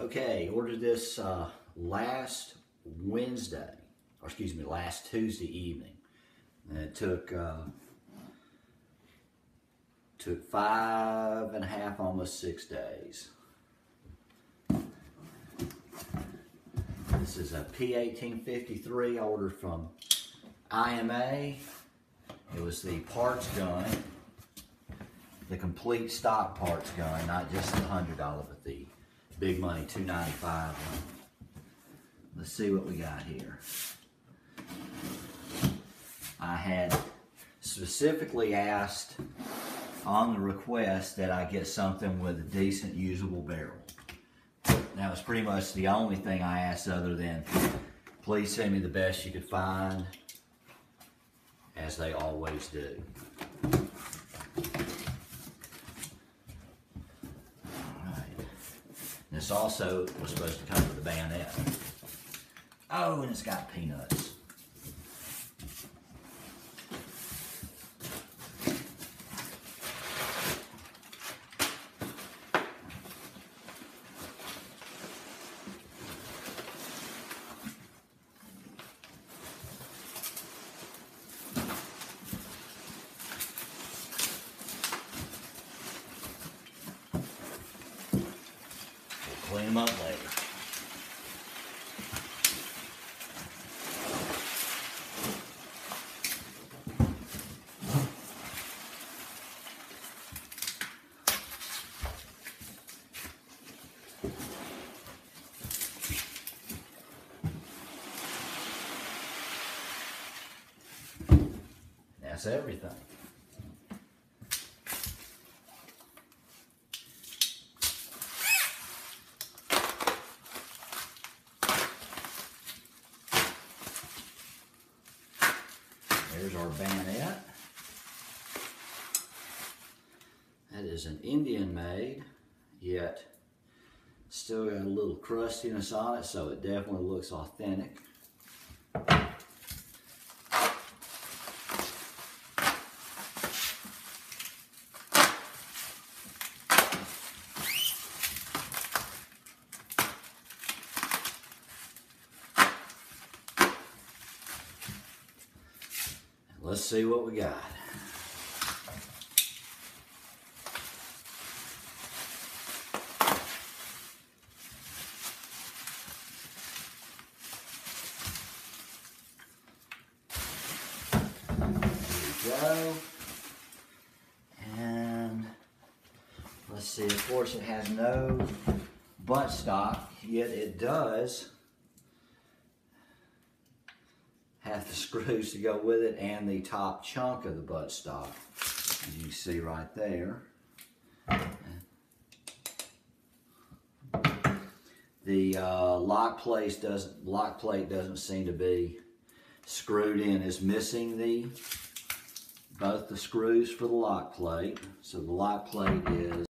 Okay, ordered this last Tuesday evening, and it took 5.5, almost 6 days. This is a P1853 ordered from IMA. It was the parts gun, the complete stock parts gun, not just the $100, but the big money $295 one. Let's see what we got here. I had specifically asked on the request that I get something with a decent usable barrel. That was pretty much the only thing I asked, other than please send me the best you could find, as they always do. Alright. This also was supposed to come with a bayonet. Oh, and it's got peanuts. Clean them up later. That's everything. There's our bayonet. That is an Indian made, yet still got a little crustiness on it, so it definitely looks authentic. Let's see what we got. There we go. And let's see, of course it has no buttstock, yet it does have the screws to go with it and the top chunk of the buttstock, as you can see right there. The lock plate doesn't seem to be screwed in. It's missing both the screws for the lock plate. So the lock plate is